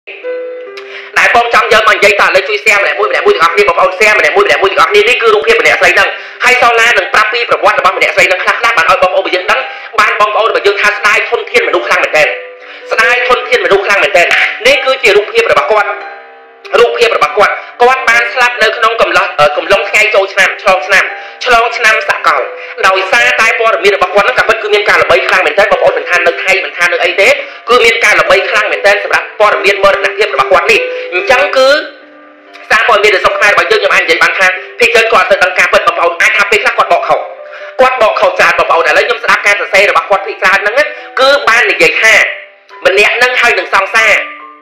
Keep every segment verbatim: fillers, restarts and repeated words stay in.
đại bom trong giờ mình dây tàn lấy chui xe này mũi này mũi ngọc đi bọc ôn xe này mũi này mũi ngọc đi ní cứ rung kia mình nè xây nâng hay sau la đừng prapi và quát là bom mình nè xây nâng khác khác bạn ơi bom ôn bị dân đắng ban bom ôn bị dân tha sai thôn thiên mà đúc khang mình tên sai thôn thiên mà đúc khang mình tên ní cứ chỉ rung kia và bọc quát rung kia và bọc quát quát ban slap nơi không cầm lọ ở cầm lông ngay trôi nam tròn nam tròn nam sạ cầu đầu xa tai po miền bọc quát nó cả bất cứ miền ca là bay khang mình tên bọc ôn mình than nơi thay mình than nơi ấy thế cứ miền ca là bay khang mình tên sập po miền mơ nặng thêm bọc quát đi chẳng cứ xa coi miền sông khai bao nhiêu nhưng anh vậy bạn than thì chơi còn từ đằng ca bật bọc ôn ai tham biết khác quát bọc khẩu quát bọc khẩu tràn bọc ôn để lấy nhóm sạ ca từ xe rồi bọc quát thì tràn nâng cứ ban là vậy ha mình nẹt nâng hai đừng song xa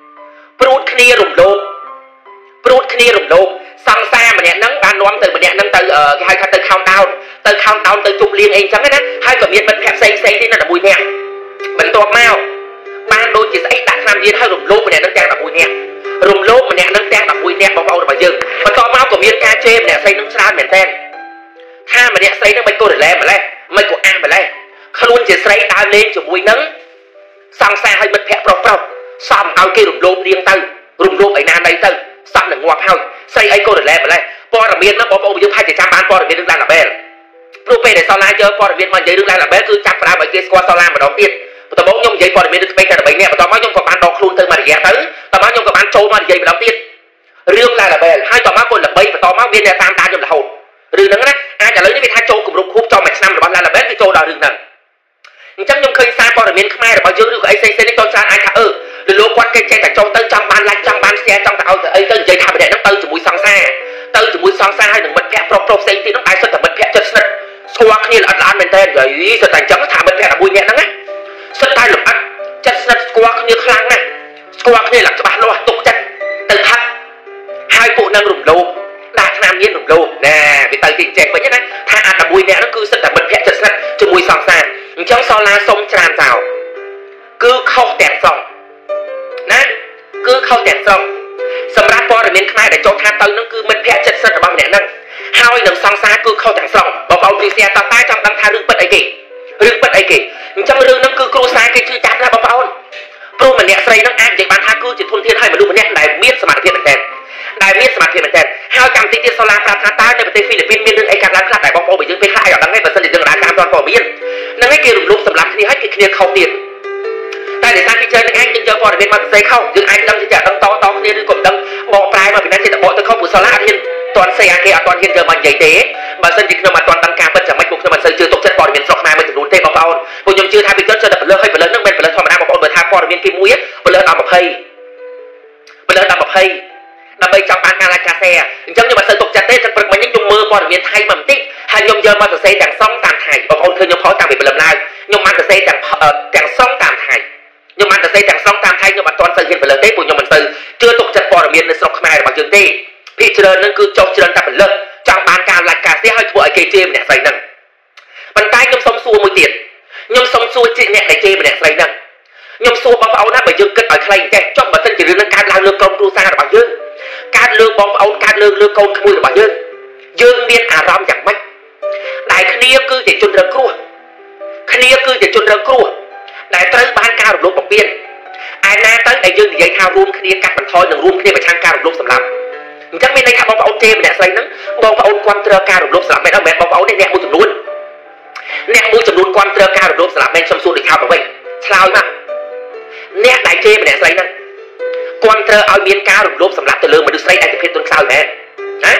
prút kia rùng lô prút kia rùng lô song xa mình nẹt nâng ban nóm từ mình nẹt nâng từ ở hai từ countdown từ countdown từ chụp liên anh chẳng đấy hai cái miền mình kẹp xây xây thế là mùi nẹt mình to mau ban đôi chỉ ấy đặt làm gì hai rùng lô mình nẹt nâng trang là mùi nẹt rùng lô mình nẹt nâng trang là mùi nẹt bao bao mà dừng mà to mau của miền ca chê mình nẹt xây nâng sao mình tên ha mình nẹt xây nâng mấy cô để lên mà lên mấy cô ăn mà lên không luôn chỉ xây đào lên cho mùi nâng song xa hơi bật phép pro pro xong ao kia rùng lô riêng tư rùng lô ấy nam đây tư xong là ngoặc hơi xây ấy cô để lên mà lên po là miền nó po po bây giờ hai chỉ trăm ban po là miền đứng ra là bè pro pe để sau lai chơi po là miền mà giấy đứng ra là bé cứ chặt ra bởi kia qua sau lai mà đầu tiên tao muốn nhung giấy po là miền đứng bên cái là bảy nè tao muốn nhung có ban đo khuôn tư mà ghé tới tao muốn nhung có ban trâu mà giấy mà đầu tiên riêng là là bè hai tao muốn con là bảy và tao muốn viên là tam ta nhung là hồn riêng nữa ai trả lời những cái hai trâu cùng rung khúc cho mạch năm rồi bao là là bé cái trâu đào riêng nè chẳng nhung khơi xa po là miền khmer rồi bao nhiêu được ấy xây xây cho cha ai cả ừ rồi lúa quát cây cây tại trâu tới trong ban lại trong ban xe trong tao ấy tới giấy thả để nó tới chỉ mũi song xa tới chỉ mũi song xa hay đừng bật phép pro pro xây thì nó ai xuất tập bật phép chất sật xóa kia là ăn mình tên rồi sự thành trắng thả bật phép là bùi nhẹ nắng á xuất tay lực ăn chất sật xóa kia khang này xóa kia là cho bạn lo tục chất từ thắt hai cụ năng rùng lô đạt nam nhiên rùng lô nè bị tay tiền chèn với nhất đấy thả ăn là bùi nhẹ nó cứ xuất tập bật phép chất sật chỉ mũi song xa trong so la sông tràn vào cứ không tẹt xong nè cứ không tẹt xongสำหรับพอเราเน้นขายแต่โจทย์ตัวนั่นคือมันแพ้จัดสรรบางอย่างนั่นห้าวหนึ่งสองสามคือเข้าแต่งสองบอกเอาดีเซียต่อใต้จำดังทาเรื่องเปิดไอเกเรื่องเปิดไอเกจำเรื่องนั่นคือครูสายคือชื่อจัดนะบอกเอาครูมันเนี่ยใส่นั่งอ่านเด็กบางท่าคือจิตทุนเทียนให้มาดูมันเนี่ยได้เมียนสมาธิเหมือนกันได้เมียนสมาธิเหมือนกันห้าวจำติดติดโซลาร์ปราทาใต้ในประเทศฟิลิปปินส์มีเรื่องไอ้การล้างคราบแต่บอกเอาไปยังไปคลายออกดังให้ประสนิทเรื่องรายการตอนปอมีนนั่งให้เกี่ยวรูปสำหรับที่ให้เกี่ยวเข้าเตียนแต่ในสถานที่เจอในแง่ยังเจอพอเรียนมาใส่เข้ายังไอ้ดังที่จะดังต่อต่อเนี่ยหรือกดดังบอกปลายมาเป็นนั้นจะบอกตัวเข้าบุษราทินตอนเสียเกอตอนเห็นเจอมันใหญ่เต๋มาสนิทขึ้นมาตอนตั้งการเป็นจากไม่บุกขึ้นมาเจอเจอตกเจ็ดปอเรียนสอกมาไม่ถึงรุ่นเตะบอกเอาผมยังเจอทายไปเจอเจอแต่เป็นเรื่องให้เป็นเรื่องนั่งเป็นเป็นเรื่องธรรมดาบอกเอาเบอร์ทาปอเรียนกิมมุ้ยเป็นเรื่องตามแบบให้เป็นเรื่องตามแบบให้นำไปจับการงานราชาเซ่จังยังมาเจอตกเจ็ดเตะจังเป็นมันยังยงมือปอเรียนไทยมันติ๊กให้ยงเจอมาเซ่แต่งซ่องตามไทยบอกเอาเคยยงเขาตามไปเป็นลำลายยงมาเซ่แต่งแต่งซ่องตามไทยnhưng mà từ đây chẳng xong tam thay nhưng mà toàn sự hiện phải lớn đấy của nhưng mình từ chưa tục chặt bỏ miền sọc khmer bằng trường tê bị chờ nên cứ cho chờ ta phải lớn trong bàn cà lại cả sẽ hơi thua ở cây chêm nè xây nâng bàn tay nhom sống xua mùi tiền nhom sống xua chị nè này chêm nè xây nâng nhom xua bao áo nát bởi dương cất ở khay kẹt trong mà thân chỉ riêng cát lao lương công tu sa là bằng dương cát lương bom áo cát lương lương công mùi là bằng dương dương miên à ram chẳng mách đại khnia cứ để chôn rừng cua khnia cứ để chôn rừng cua đại tới ban cao được lúc bọc biên ai na tới đại dương thì dây thao rùm kia cắt bằng thoi đừng rùm kia mà trang cao được lúc sầm lắm chắc bên đây các bóng áo chê mà đẹp xây nắng bóng áo quan trơ cao được lúc sầm lắm mẹ đâu mẹ bóng áo đây nẹt mũi chùm luôn nẹt mũi chùm luôn quan trơ cao được lúc sầm lắm bên xăm xuôi được thao bằng vậy sao mà nẹt đại chê mà đẹp xây nắng quan trơ áo miên cao được lúc sầm lắm từ lương mà được xây đại thực hiện tuần sau mẹ hả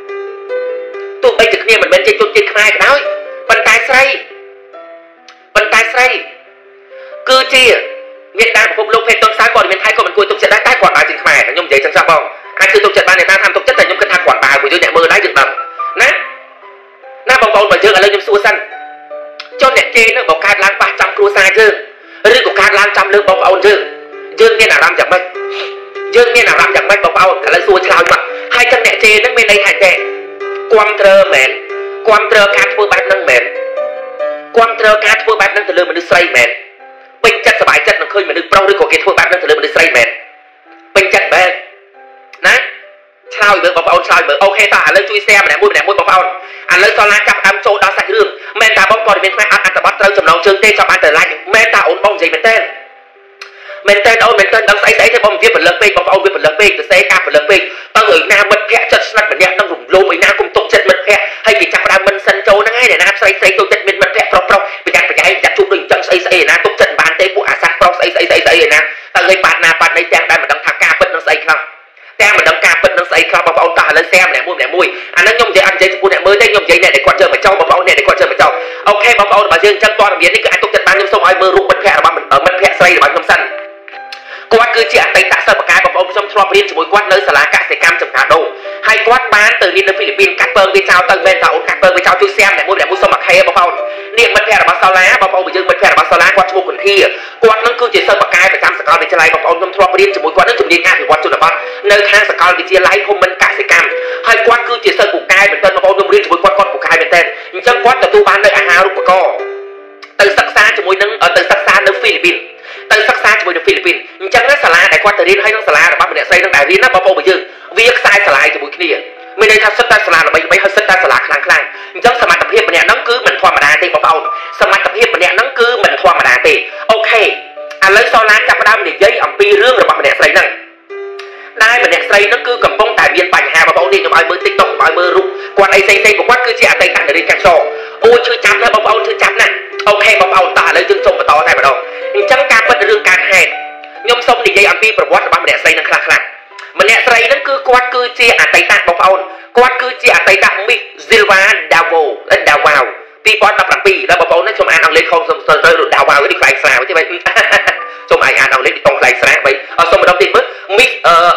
tụi bây giờ kia mình bên trên chôn trên khai cái nói bàn tay xây bàn tay xây cứ chi Việt Nam phục lục hệ tuần sáng còn miền Thái còn mình cùi tục trận đá tái quản bài trình khỏe nhung giấy chẳng sao không ai cứ tục trận ban này ta tham tục chất là nhung cân thang quản bài của dưới nhẹ mơ đáy dựng tầm nè nè bóng bóng mà dương ở lên nhung xua xanh cho nẹt chê nó bóng cát lang ba trăm cua xa dương rư của cát lang trăm lương bóng bóng dương dương nghe nào làm chẳng mấy dương nghe nào làm chẳng mấy bóng bóng cả lên xua chào mà hai chân nẹt chê nó bên đây thành tệ quam trơ mền quam trơ cát vừa bát nâng mền quam trơ cát vừa bát nâng từ lương mà được xây mền bình chấtสบายchất nó khơi mà được pro đi của cái thôi bạn nó từ từ mình xây mền bình chất bê nè sao được bóng bóng sao được ok ta lấy chui xe mà nè mua mà nè mua bóng bóng anh lấy so la chặt đám trâu đá sạch đường men ta bóng còn bên phải ăn ăn ta bắt trâu chầm lòng trường tê cho bạn trở lại men ta ổn bóng gì mà tên មែនតើអូនមែនតើដឹងស្អីស្អីទេបងវាពលឹងពេកបងប្អូនវាពលឹងពេកទៅសេការពលឹងពេកទៅឲ្យណាមិត្តភ័ក្ដិចិត្តស្និទ្ធម្នាក់នឹងរំលោភឲ្យណាគុំទុកចិត្តមិត្តភ័ក្ដិហើយគេចាប់ដើមមិនសិនចូលហ្នឹងហើយណាស្រីស្រីទុកចិត្តមិត្តភ័ក្ដិប្រុសប្រុសប្រយ័ត្នប្រយែងចាក់ជួបដូចអញ្ចឹងស្អីស្អីណាទុកចិត្តបានទេពួកអាសាប្រុសស្អីស្អីស្អីស្អីណាទៅឲ្យបាត់ណាបាត់នេះទាំងដែលមិនដឹងថាការពិតនឹងស្អីខ្លះតែមិនដឹងការពិតនឹងស្អីខ្លះបងប្អូនតោះឥឡូវแซมម្នាក់មួយម្នាក់មួយអាហ្នឹងខ្ញុំនិយាយអត់និយាយចំពោះអ្នកមើលទេខ្ញុំនិយាយអ្នកដែលគាត់ជើងមកចោលបងប្អូនអ្នកដែលគាត់ជើងមកចោលអូខេបងប្អូនបើយើងអញ្ចឹងព័ត៌មាននេះគឺអាចទុកចិត្តបានខ្ញុំសូមឲ្យមើលរូបមិត្តភ័ក្ដិរបស់មិត្តភ័ក្ដិស្រីរបស់ខ្ញុំសិនគាត់គឺជាអតីតសិស្សបកាយបងប្អូនខ្ញុំធ្លាប់រៀនជាមួយគាត់នៅសាលាកសិកម្មចំការដូងហើយគាត់បានទៅរៀននៅហ្វីលីពីនកាត់ពើងវាចោលទៅមែនតើអូនកាត់ពើងវាចោលជួយแซมអ្នកមួយអ្នកមួយសុំអខេបងប្អូននេះមិត្តភ័ក្ដិរបស់សាលាបងប្អូនយើងមិត្តភ័ក្ដិរបស់សាលាគាត់ឈ្មោះគុន្ធាគាត់នឹងគឺជាសិស្សបកាយប្រចាំសាកលវិទ្យាល័យបងប្អូនខ្ញុំធ្លាប់រៀនជាមួយគាត់នឹងជំនាញអភិវឌ្ឍជនបទនៅខាងសាកលវិទ្យាល័យភូមិន្ទកសិកម្មហើយគាត់គឺជាសិស្សពូកែមែនតើបងប្អូនខ្ញុំរៀនជាមួយគាត់គាត់ពូកែមែនតើអញ្ចឹងគាត់ទទួលបាននៅអាហារូបករណ៍ទៅសិក្សាជាមួយនឹងទៅសិក្សានៅហ្វីលីពីនទៅសិក្សាជាមួយនៅហ្វីលីពីនអញ្ចឹងសាលាដែលគាត់ទៅរៀនហើយនឹងសាលារបស់ម្នាក់ស្រីនឹងដែលរៀនណាបងប្អូនយើងវាខ្សែស្រឡាយជាមួយគ្នាមានន័យថាសិតតែសាលាល្បីៗហើយសិតតែសាលាខ្លាំងខ្លាំងអញ្ចឹងសមត្ថភាពម្នាក់ហ្នឹងគឺមិនធម្មតាទេបងប្អូនសមត្ថភាពម្នាក់ហ្នឹងគឺមិនធម្មតាទេអូខេឥឡូវសណាចាប់ផ្ដើមនិយាយអំពីរឿងរបស់ម្នាក់ស្រីហ្នឹងដែលម្នាក់ស្រីហ្នឹងគឺកំពុងតែមានបញ្ហាបងប្អូននេះខ្ញុំឲ្យមើល TikTok ខ្ញុំឲ្យមើលរូបគាត់អីផ្សេងៗគាត់គឺជាអតីតនារីកាត់ចោអូឈឺចាប់ណាស់បងប្អូនឈឺចាប់ណាស់អូខេបងប្អូនតោះឥឡូវយើងចូលបន្តតែម្ដងអញ្ចឹងការពិតរឿងការហេតុខ្ញុំសូមនិយាយអំពីប្រវត្តិរបស់ម្នាក់ស្រីហ្នឹងខ្លះខ្លះម្នាក់ស្រីហ្នឹងគឺគាត់គឺជាអតីតបងប្អូនគាត់គឺជាអតីត Miss Silva Davo Davao ពីរពាន់ដប់ប្រាំពីរដល់បងប្អូនខ្ញុំអានអង់គ្លេសខុសសូមទៅ Davao នេះខ្លាំងស្រាវទេបីសូមឲ្យអានអង់គ្លេសពីតង់ខ្លាំងស្រាបីសូមម្ដងទៀតមើល Miss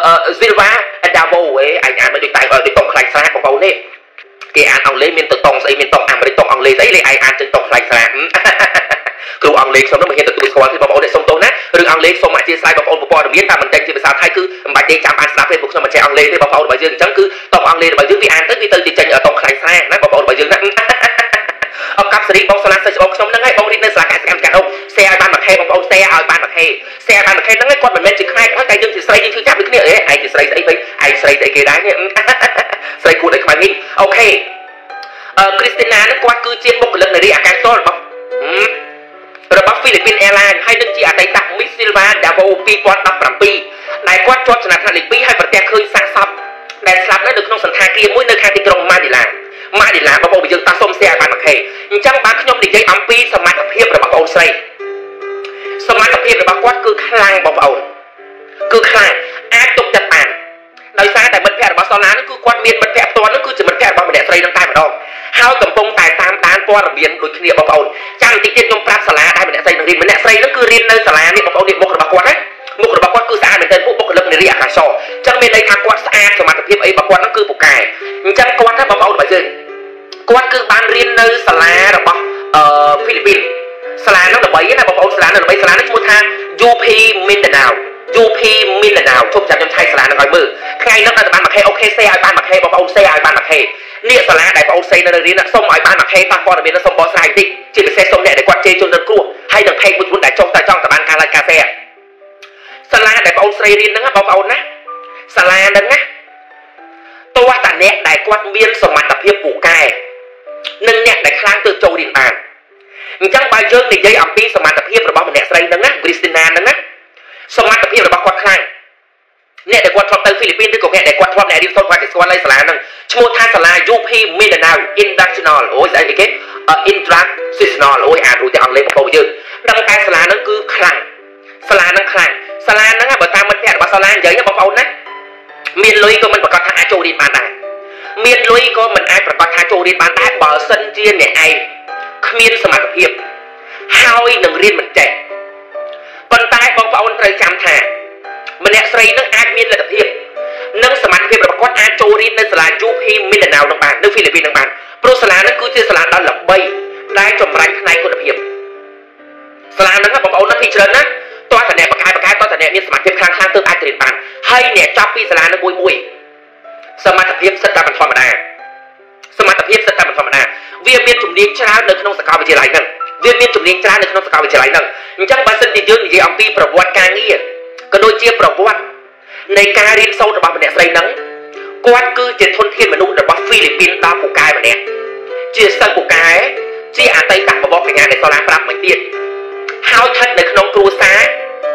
Silva Davo ឯងអានមិនដូចតែដូចតង់ខ្លាំងស្រាបងប្អូននេះគេអានអង់គ្លេសមានទៅតង់ស្អីមានតង់អាមេរិកតង់អង់គ្លេសអីលេឯងអានចឹងតង់ខ្លាំងស្រាគ្រូអង់គ្លេសខ្ញុំនឹងមិនហ៊ានទទួលស្គាល់ទេបងប្អូនអ្នកសុំទោសណាឬអង់គ្លេសសូមអធិស្ឋានបងប្អូនព័ត៌មានតែមិនចេញជាភាសាថៃគឺមិនបាច់ទេចាំអានស្ដាប់ទេពួកខ្ញុំមិនចេះអង់គ្លេសទេបងប្អូនរបស់យើងអញ្ចឹងគឺតង់អង់គ្លេសរបស់យើងវាអានទៅវាទៅចេញតង់ខ្លាំងស្រាណាបងប្អូនរបស់យើងណាអបកាប់សេរីបងសាលាសិស្សបងខ្ញុំហ្នឹងហើយបងរៀននៅសាលាកសិកម្មកាត់អូแชร์ឲ្យបានមួយខេបងប្អូនแชร์ឲ្យបានមួយខេแชร์បានមួយខេហ្នឹងគាត់មិនមែនជាខ្មែរគាត់តែយើងជាស្រីយើងជឿចាប់ដូចគ្នាអេឯងជាស្រីស្អីវិញឯងស្រីស្អីគេដែរនេះស្រីគួរឲ្យខ្លាំងនេះអូខេអឺគ្រីស្ទីណាហ្នឹងគាត់គឺជាបុគ្គលិកនារីអាកាសចររបស់របស់ Philippines Airlines ហើយនឹងជាអតីត Miss Silva Davao ពីរពាន់ដប់ប្រាំពីរដែលគាត់ជាប់ចំណាត់ថ្នាក់លេខពីរហើយប្រទះឃើញសាកសពដែលស្លាប់នៅក្នុងសន្តាគារមួយនៅខាងទីក្រុងម៉ាឌីឡាម៉ាឌីឡាបងប្អូនយើងតាសុំ share ឲ្យបានមួយខេអញ្ចឹងបាទខ្ញុំនិយាយអំពីសមត្ថភាពរបស់បងប្អូនស្រីសមត្ថភាពរបស់គាត់គឺខ្លាំងបងប្អូនគឺខ្លាំងអាចទុកចិត្តបានដោយសារតែមិត្តភ័ក្តិរបស់សណានេះគឺគាត់មានមិត្តភ័ក្តិផ្ទាល់នោះគឺជាមិត្តភ័ក្តិរបស់ម្នាក់ស្រីនឹងតែម្ដងហើយកំពុងតែតាមដានព័ត៌មានដូចគ្នាបងប្អូនចាំបន្តិចទៀតខ្ញុំប្រាប់សាលាដែលម្នាក់ស្រីនឹងរៀនម្នាក់ស្រីនឹងគឺរៀននៅសាលានេះបងប្អូននេះមុខរបស់គាត់ណាមុខរបស់គាត់គឺស្អាតមែនទែនពួកបុគ្គលិកនារីអាកាសចរអញ្ចឹងមានន័យថាគាត់ស្អាតសមត្ថភាពអីរបស់គាត់នឹងគឺពូកែអញ្ចឹងគាត់ណាបងប្អូនរបស់យើងគាត់គឺបានរៀននៅសាលារបស់អឺហ្វីលីពីនសាលានោះល្បីណាបងប្អូនសាលានោះល្បីសាលានេះឈ្មោះថា ยู พี Mindanao ยู พี Mindanao ជប់ចាំខ្ញុំឆែកសាលានឹងឲ្យមើលថ្ងៃនោះដល់បានមួយខេអូខេសេឲ្យបានមួយខេបងប្អូនសេឲ្យបានមួយខេនេះសាលាដែលបងប្អូនសេនៅរៀនសុំឲ្យបានមួយខេប៉ះព័ត៌មានសុំបកស្រាយបន្តិចជាពិសេសសុំអ្នកដែលគាត់ជេរជនរងគ្រោះហើយនឹង page មួយដែលចង់តែចង់តែបានការ like ការ share សាលាដែលបងប្អូនស្រីរៀនហ្នឹងបងប្អូនណាសាលាហ្នឹងណាតួតាអ្នកដែលគាត់មានសមត្ថភាពពូកែនិងអ្នកដែលខ្លាំងទៅចូលរៀនបានអញ្ចឹងបើយើងនិយាយអំពីសមត្ថភាពរបស់ម្នាក់ស្រីហ្នឹងណាគ្រីស្ទីណាហ្នឹងណាសមត្ថភាពរបស់គាត់ខ្លាំងអ្នកដែលគាត់ធ្លាប់ទៅហ្វីលីពីនឬក៏អ្នកដែលគាត់ធ្លាប់អ្នករៀនសូត្រគាត់ទៅស្គាល់នៅសាលាហ្នឹងឈ្មោះថាសាលា ยู พี Mindanao International អូយស្អីគេ International អូយអានរួចតែអង់គ្លេសបងប្អូនយើងដឹងតែសាលាហ្នឹងគឺខ្លាំងសាលាហ្នឹងខ្លាំងសាលាហ្នឹងបើតាមមិត្តភ័ក្តិរបស់សាលានិយាយបងប្អូនណាមានលុយក៏មិនប្រកាសថាអាចចូលរៀនបានដែរមានលុយក៏មិនអាចប្រកាសថាចូលរៀនបានដែរបើសិនជាអ្នកឯងគ្មានសមត្ថភាពហើយនឹងរៀនមិនចេះប៉ុន្តែបងប្អូនត្រូវចាំថាម្នាក់ស្រីនឹងអាចមានលទ្ធភាពនិងសមត្ថភាពរបស់គាត់អាចចូលរៀននៅសាលា ยู พี Mindanao នឹងបាននៅហ្វីលីពីននឹងបានព្រោះសាលានឹងគឺជាសាលាដ៏ល្បីដែលចម្រាញ់ផ្នែកគុណភាពសាលានឹងបងប្អូនណាពីច្រើនណាតើតអ្នកបកកាយបកកាយតើតអ្នកមានសមត្ថភាពខ្លាំងខ្លាំងទើបអាចរៀនបានហើយអ្នកចាប់ពីសាលានឹងមួយមួយសមត្ថភាពសិតតែមិនធម្មតាសមត្ថភាពសិតតែមិនធម្មតាវាមានជំនាញច្រើននៅក្នុងសាកលវិទ្យាល័យហ្នឹងវាមានជំនាញច្រើននៅក្នុងសាកលវិទ្យាល័យហ្នឹងអញ្ចឹងបើសិនជាយើងនិយាយអំពីប្រវត្តិការងារក៏ដូចជាប្រវត្តិនៃការរៀនសូត្ររបស់ម្នាក់ស្រីហ្នឹងគាត់គឺជាធនធានមនុស្សរបស់ហ្វីលីពីនដល់ពូកែម្នាក់ជាសិស្សពូកែជាអតីតបបកញ្ញានៃសាលាប្រាប់មួយទៀតហើយស្ថិតនៅក្នុងគ្រួសារ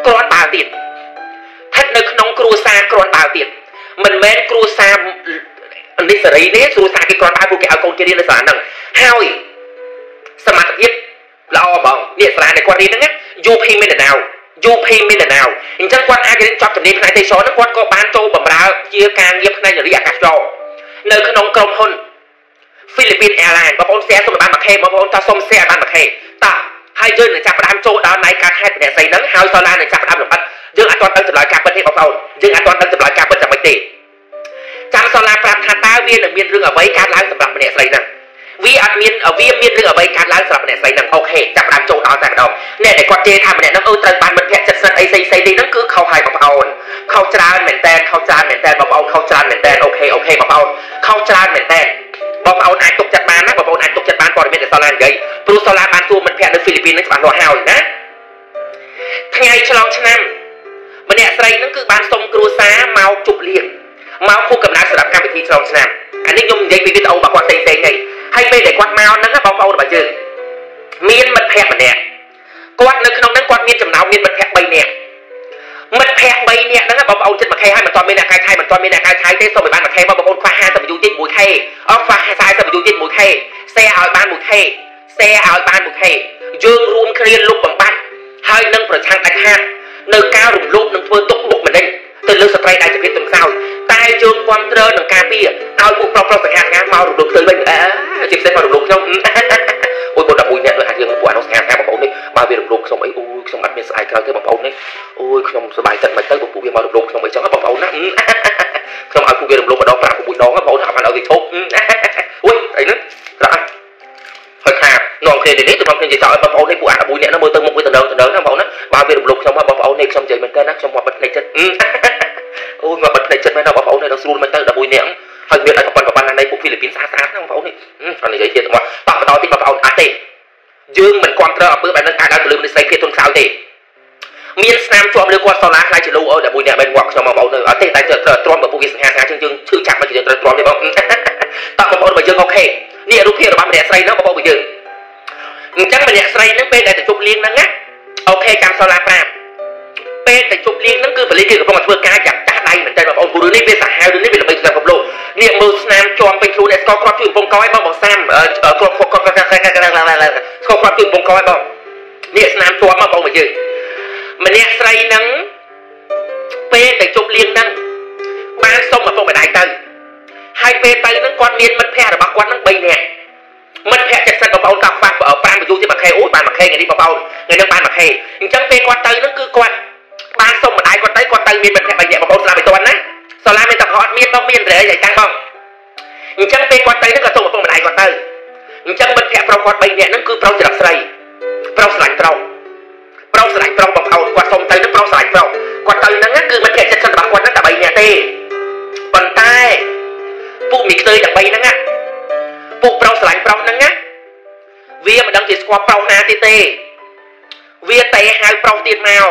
គ្រាន់បើទៀតស្ថិតនៅក្នុងគ្រួសារគ្រាន់បើទៀតមិនមែនគ្រួសារនេះសេរីទេគ្រួសារគេគ្រាន់បើពួកគេឲ្យកូនគេរៀននៅសាលាហ្នឹងហើយសមត្ថភាពល្អបងនេះសាលាដែលគាត់រៀនហ្នឹងយូភីមីនណាវយូភីមីនណាវអញ្ចឹងគាត់អាចរៀនចប់ជំនាញផ្នែកទេសចរហ្នឹងគាត់ក៏បានចូលបម្រើជាការងារផ្នែកនារីអាកាសចរនៅក្នុងក្រុមហ៊ុន Philippines Airlines បងប្អូន share សុំបានមួយខេបងប្អូនតើសុំ share បានមួយខេតោះហើយយើងនឹងចាប់ផ្ដើមចូលដល់ណៃការខេត្តម្នាក់ស្អីហ្នឹងហើយសាលានឹងចាប់ផ្ដើមលម្អិតយើងអត់ទាន់ដឹងចម្លើយការពិតទេបងប្អូនយើងអត់ទាន់ដឹងចម្លើយការពិតយ៉ាងម៉េចទេចាំសាលាប្រាប់ថាតើវានឹងមានរឿងអ្វីកើតឡើងសម្រាប់ម្នាក់ស្រីហ្នឹងវាអត់មានវាមានរឿងអ្វីកើតឡើងសម្រាប់ម្នាក់ស្រីហ្នឹងអូខេចាប់ផ្ដើមចូលដល់តែម្ដងអ្នកដែលគាត់ជេរថាម្នាក់ហ្នឹងអឺត្រូវបានមិត្តភក្តិចិត្តស្និទ្ធអីផ្សេងផ្សេងនេះហ្នឹងគឺខុសហើយបងប្អូនខុសច្រើនមែនតើខុសច្រើនមែនតើបងប្អូនខុសច្រើនមែនតើអូខេអូខេបងប្អូនខុសច្រើនមែនតើបងប្អូនអាចទុកចិត្តបានណាបងប្អូនអាចទុកចិត្តបានព័ត៌មានដែលសាលានិយាយព្រោះសាលាបានសួរមិត្តភក្តិនៅហ្វីលីពីនហ្នឹងច្បាស់លាស់ហើយណាថ្ងៃឆ្លងឆ្នាំម្នាក់ស្រីហ្នឹងគឺបានសុំគ្រួសារមកជប់លៀងមកខួបកំណើតសម្រាប់កម្មវិធីឆ្លងឆ្នាំអានេះខ្ញុំនិយាយពីវីដេអូរបស់គាត់ផ្សេងៗហ្នឹងហើយពេលដែលគាត់មកហ្នឹងបងប្អូនរបស់យើងមានមិត្តភក្តិម្នាក់គាត់នៅក្នុងហ្នឹងគាត់មានចំណោមមានមិត្តភក្តិបីនាក់មិត្តភក្តិបីនាក់ហ្នឹងបងប្អូនចិត្តមួយខេហើយមិនទាន់មានអ្នកកាយឆៃមិនទាន់មានអ្នកកាយឆៃទេសូមឲ្យបានមួយខេមកបងប្អូនខ្វះហាសិបយូរទៀតមួយខេអស់ខ្វះខ្សែសិបយូរទៀតមួយខេ share ឲ្យបានមួយខេ share ឲ្យបានមួយខេយើងរួមគ្នាលុបបំបត្តិហើយនឹងប្រឆាំងដាច់ខាតនៅការរំលោភនឹងធ្វើទុកបុកម្នេញទៅលើស្ត្រីដែលជាភាពទន់ខ្សោយតែយើងគ្រប់គ្រងនឹងការពារឲ្យពួកប្រុសប្រុសសង្ហាសង្ហាមករំលោភឃើញវិញអើជាពិសេសមករំលោភខ្ញុំអូយបងតែមួយអ្នកដូចអាចយើងពួកអានោះសង្ហាសង្ហាបងប្អូននេះបើវារំលោភខ្ញុំអីអូយខ្ញុំអត់មានស្អែកក្រោយទេបងប្អូននេះអូយខ្ញុំសប្បាយចិត្តមិនទៅពួកវាមករំលោភខ្ញុំអីចឹងបងប្អូនណាខ្ញុំឲ្យពួកវារំលោភម្ដងប្រាក់មួយដងបងប្អូនអត់បានឲ្យវាឈប់អូយអីហ្នឹងក្រៅហើយខានាំគ្នានេះទៅនាំគ្នានិយាយចោលឲ្យបងប្អូននេះពួកអាមួយអ្នកហ្នឹងមើលទៅមុខវាទៅដល់ទៅដល់ណាបងប្អូនណាបើវារំលោភខ្ញុំបងប្អូននេះខ្ញុំនិយាយមែនតើណាខ្ញុំមកបិទភ្នែកចិត្តអូយមកបិទភ្នែកចិត្តមែនណាបងប្អូននេះដល់ស្រួលមែនតើដល់មួយអ្នកហើយមានឲ្យប្រព័ន្ធប្រព័ន្ធនៃពួកហ្វីលីពីនស្អាតស្អាតណាបងប្អូននេះគាត់និយាយទៀតមកតោះបន្តទៀតបងប្អូនអត់ទេយើងមិនគ្រប់គ្រងអំពើបែបហ្នឹងកើតឡើងទៅលើមនុស្សស្រីភាពទន់ខ្សោយទេមានស្នាមជាប់លើគាត់សូឡាខ្លាចជាលូអូដល់មួយអ្នកមិនងាប់ខ្ញុំបងប្អូនអត់ទេតែត្រូវទ្រាំបើពួកវាសង្ហាសង្ហាជាងយើងឈឺចាប់មកយើងត្រូវទ្រាំទេបងតោះបងប្អូនបើយើងអូខេនេះរូបភាពរបស់ម្នាក់ស្រីហ្នឹងបងប្អូនបើយើងអញ្ចឹងម្នាក់ស្រីហ្នឹងពេលដែលទៅជប់លៀងហ្នឹងណាអូខេចាំសូឡាប្រាប់ពេលទៅជប់លៀងហ្នឹងគឺបលីគេកំពុងតែធ្វើការយ៉ាងចាស់ដៃមែនតើបងប្អូនព្រោះរឿងនេះវាសាហាវរឿងនេះវាល្បីសម្រាប់ពិភពលោកនេះមើលស្នាមជាប់ពេញខ្លួនអ្នកស្គាល់គ្រាប់ជួយកំពុងកោឲ្យបងបងសាមគ្រាប់គ្រាប់គ្រាប់គ្រាប់ស្គាល់គ្រាប់ជួយកំពុងកោឲ្យបងនេះស្នាមជាប់មកបងមកយើងម្នាក់ស្រីហ្នឹងពេលទៅជប់លៀងហ្នឹងបានសុំឪពុកម្ដាយទៅហើយពេលទៅហ្នឹងគាត់មានមិត្តភក្តិរបស់គាត់ហ្នឹងបីនាក់មិត្តភក្តិចិត្តសិតបងប្អូនក៏ខ្វះប្រាំអាយុទៀតមួយខែអូយបានមួយខែថ្ងៃនេះបងប្អូនថ្ងៃនេះបានមួយខែអញ្ចឹងពេលគាត់ទៅហ្នឹងគឺគាត់បានសុំម្ដាយគាត់ទៅគាត់ទៅមានមិត្តភក្តិបីនាក់បងប្អូនស្ដាប់ឲ្យទាន់ណាសាលាមានតែគាត់មានបងមានរែឲ្យតាំងបងអញ្ចឹងពេលគាត់ទៅហ្នឹងក៏សុំឪពុកម្ដាយគាត់ទៅអញ្ចឹងមិត្តភក្តិប្រុសគាត់បីនាក់ហ្នឹងគឺប្រុសចរិតស្រីប្រុសស្រឡាញ់ប្រុសប្រុសស្រឡាញ់ប្រុសបងប្អូនគាត់សុំទៅហ្នឹងប្រុសស្រឡាញ់ប្រុសគាត់ទៅហ្នឹងគឺមិត្តភក្តិចិត្តសិតរបស់គាត់ហ្នឹងតែបីនាក់ទេប៉ុន្តែពួកមីខ្ទើយទាំងបីហ្នឹងណាពួកប្រុសស្រឡាញ់ប្រុសហ្នឹងណាវាមិនដឹងជាស្គាល់ប្រុសណាទៀតទេវាតែហៅប្រុសទៀតមក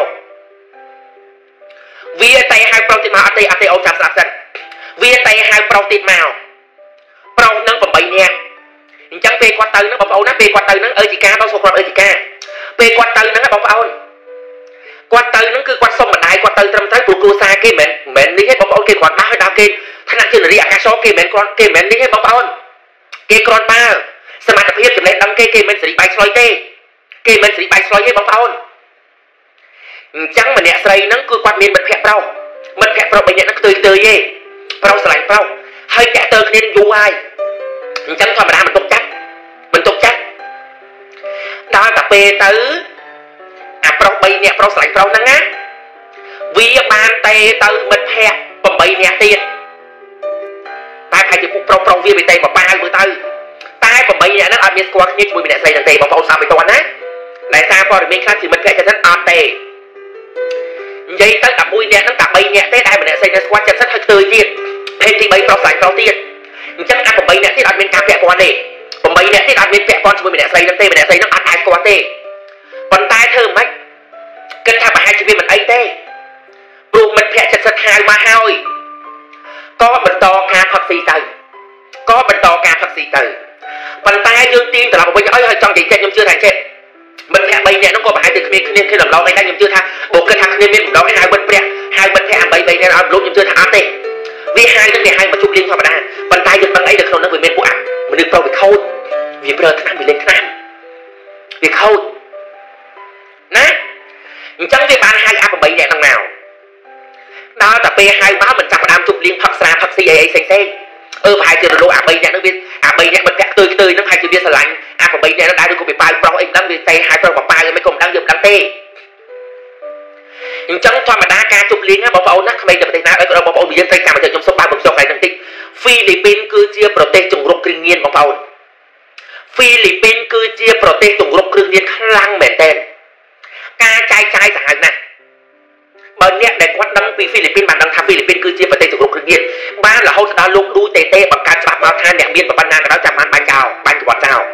វាតែហៅប្រុសទៀតមកអត់ទេអត់ទេអូនចាំស្ដាប់សិនវាតែហៅប្រុសទៀតមកប្រុសហ្នឹងប្រាំបីនាក់អញ្ចឹងពេលគាត់ទៅហ្នឹងបងប្អូនណាពេលគាត់ទៅហ្នឹងអើជីកាដល់សុខគាត់អើជីកាពេលគាត់ទៅហ្នឹងបងប្អូនគាត់ទៅហ្នឹងគឺគាត់សុំម្ដាយគាត់ទៅត្រឹមត្រូវព្រោះគ្រួសារគេមិនមែននេះទេបងប្អូនគេគាត់ដាក់ឲ្យដល់គេថ្នាក់ជានារីអាកាសគេមិនគាត់គេមិននេះទេបងប្អូនគេគ្រាន់បើសមត្ថភាពចំណេះដឹងគេគេមិនសេរីបាយឆ្លោយទេគេមិនសេរីបាយឆ្លោយទេបងប្អូនអញ្ចឹងម្នាក់ស្រីហ្នឹងគឺគាត់មានមិត្តភក្តិប្រុសមិត្តភក្តិប្រុសបីនាក់ហ្នឹងខ្ទើយខ្ទើយទេប្រុសស្រឡាញ់ប្រុសហើយតាក់ទើគ្នាយូរហើយអញ្ចឹងធម្មតាមិនទុកចិត្តមិនទុកចិត្តដល់តែពេលទៅអាប្រុសបីនាក់ប្រុសស្រឡាញ់ប្រុសហ្នឹងណាវាបានតែទៅមិត្តភក្តិប្រាំបីនាក់ទៀតតែប្រហែលជាពួកប្រុសប្រុសវាវាតែមកប៉ាវមើលទៅតែប្រាំបីនាក់ហ្នឹងអត់មានស្គាល់គ្នាជាមួយម្នាក់ស្រីហ្នឹងទេបងប្អូនសាប់ឲ្យតន់ណាដែលសារព័ត៌មានខ្លះជាមិត្តភក្តិចិត្តអត់ទេនិយាយទៅតែមួយនាក់ហ្នឹងតែបីនាក់ទេដែលម្នាក់ស្រីហ្នឹងស្គាល់ចិត្តសិតហើយខ្ទើយទៀតភេទទីបីប្រុសស្រឡាញ់ប្រុសទៀតអញ្ចឹងអាប្រាំបីនាក់ទៀតអត់មានការពាក់ព័ន្ធទេប្រាំបីនាក់ទៀតអត់មានពាក់ព័ន្ធជាមួយម្នាក់ស្រីហ្នឹងទេម្នាក់ស្រីហ្នឹងអត់អាចស្គាល់ទេប៉ុន្តែធ្វើមិនគិតថាប្រហែលជាវាមិនអីទេព្រោះមិត្តភក្តិចិត្តសិតហៅមកហើយក៏បន្តការផឹកស៊ីទៅក៏បន្តការផឹកស៊ីទៅប៉ុន្តែយើងទាញត្រឡប់មកវិញឲ្យហើយចង់និយាយចិត្តខ្ញុំជឿថាចិត្ត mình thẹn bay nhẹ nó có phải từ kia kia kia làm lâu hay đang nhầm chưa tha bộ kia thằng kia miền đó cái hai bên bẹt hai bên thẹn bay bay nhẹ lúc nhầm chưa thằng áp tê vì hai cái này hai mà chụp liên thoại mà bàn tay được bằng ấy được không nó về miền của ăn mình được bao bị khâu vì bây giờ cái nam bị lên cái nam bị khâu nè chẳng vì bạn hai áp bay nhẹ thằng nào đó là p hai má mình chặt đam chụp liên thật xa thật xì ấy xanh xanh ơ hai chưa được áp bay nhẹ nó biết áp bay nhẹ mình vẽ tươi tươi nó hai chưa biết là lạnh áp bay nhẹ nó đã được có bị bay pro em đang bị tay hai pro mà bay mấy cùng đang dùng đang tê chẳng thoa mà đá ca chụp liên á bảo bảo nát bây giờ mình nói ở bảo bảo bị dân tay cả mà trong số ba bậc số này thằng tích Philippines cứ chia protect trùng rục kinh nhiên bảo bảo Philippines cứ chia protect trùng rục kinh nhiên khăng lăng mệt tên ca trai trai chẳng hạn này bởi nhẹ để quát đăng vì Philippines bản đăng tham Philippines cứ chia protect trùng rục kinh nhiên ba là hậu đã lúc đu tê tê bằng ca chạm mau than nhẹ miên và ban nan đó chạm ăn ban chào ban quạt chào